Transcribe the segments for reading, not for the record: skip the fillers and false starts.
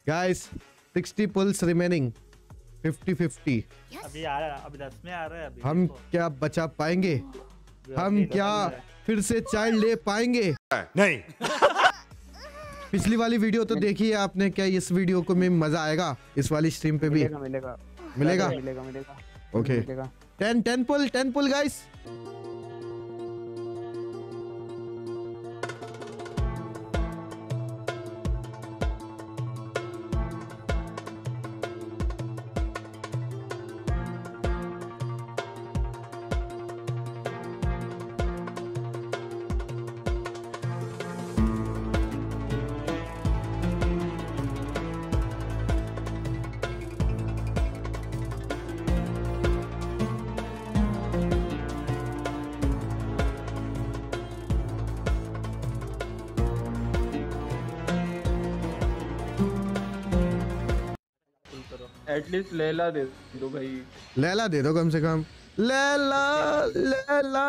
Guys 60 pools remaining 50-50। अभी आ रहा है, अभी 10 में आ रहा है अभी। हम क्या बचा पाएंगे? हम क्या फिर से चाइल्ड ले पाएंगे? नहीं। पिछली वाली वीडियो तो देखी है आपने, क्या इस वीडियो को में मजा आएगा? इस वाली स्ट्रीम पे भी मिलेगा। Okay 10 pull guys. At least Laila दे दो भाई। लैला दे दो कम से कम। लैला लैला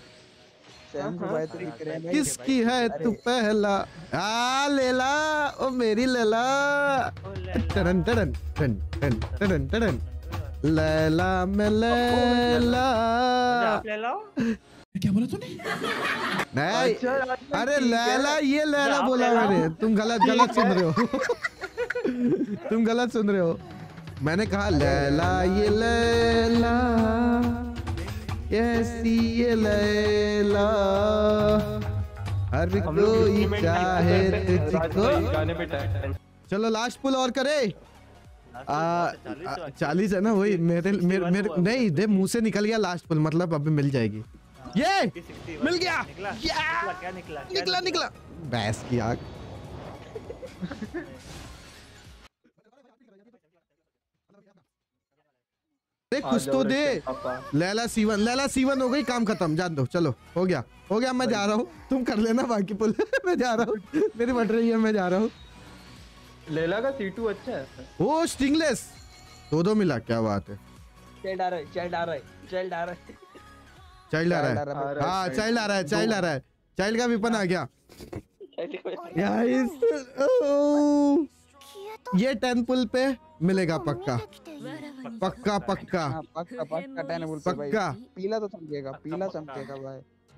किसकी है तू पहला? लैला ओ मेरी लैला। टरन टरन टरन टरन टरन टरन। लैला मैं लैला। क्या बोला तूने? नहीं अरे लैला, ये लैला बोला मैंने। तुम गलत सुन रहे हो। तुम गलत सुन रहे हो। मैंने कहा लैला ये लैला कैसी ये लैला हर कोई चाहे तुझको। चलो लास्ट पुल और करे। 40 है ना वही। मेरे नहीं दे मुंह से निकल गया लास्ट पुल, मतलब अभी मिल जाएगी। ये मिल गया। निकला भैंस की आग। कुछ तो दे। लैला सीवन हो गई, काम खत्म। जान दो, चलो हो गया। मैं जा रहा हूँ, तुम कर लेना बाकी पुल। मैं जा रहा हूँ, मेरी बट रही है, मैं जा रहा हूँ। लैला का C2 अच्छा है। ओ स्टिंगलेस 2 मिला, क्या बात है। चाइल्ड आ रहा है। चाइल्ड आ रहा है। चाइल्ड का वेपन आ गया। ये 10 पुल पे मिलेगा पक्का। 10 पुल पक्का। पीला तो चमकेगा भाई।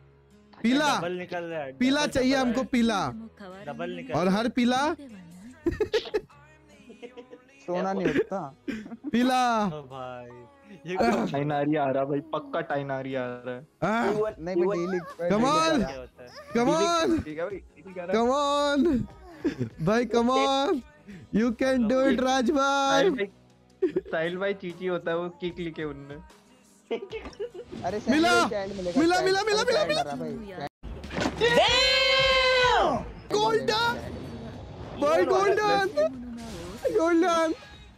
पीला चाहिए हमको, पीला। और हर पीला सोना नहीं होता। पीला टाइनारी आ रहा भाई, पक्का टाइनारी आ रहा है। नहीं मैं डेली कम ऑन भाई, come on, you can do it Raj भाई। साहिल भाई चीची होता है वो, किक लिखे उनने। अरे मिला। गोल्डन भाई, गोल्डन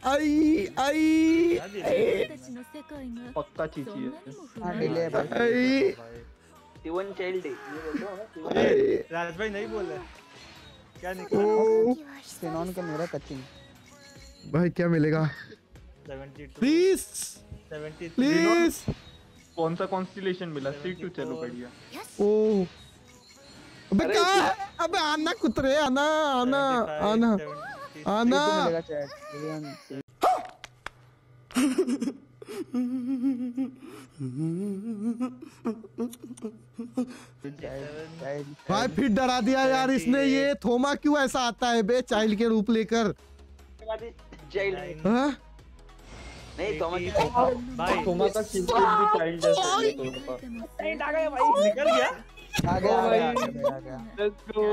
आई पक्का चीची है। हां डिले है भाई। T1 चाइल्ड है ये बोल दो। राज भाई नहीं बोल रहा क्या निकला? सेनॉन का मेरा कचिंग भाई क्या मिलेगा? 72 प्लीज। कौन सा कॉन्स्टिलेशन मिला? C2 चलो बढ़िया। ओ अबे कहाँ है? अबे आना कुतरे, आना। मिलेगा चैट। भाई फिर डरा दिया यार इसने। ये थोमा क्यों ऐसा आता है बे चाइल्ड के रूप लेकर? हाँ? नहीं थोमा का सिंपल भी चाइल्ड जैसा है। आ गया भाई, निकल गया। आ गया। Let's go.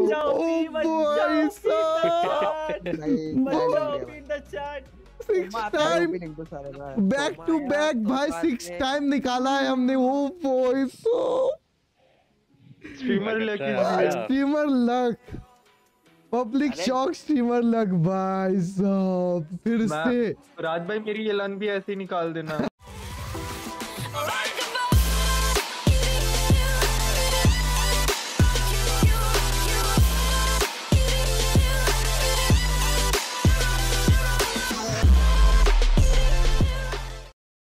Back to back भाई 6 टाइम निकाला है हमने। वो voice streamer luck public shock streamer luck भाई साहब। फिर से राज भाई मेरी एलन भी ऐसे ही निकाल देना।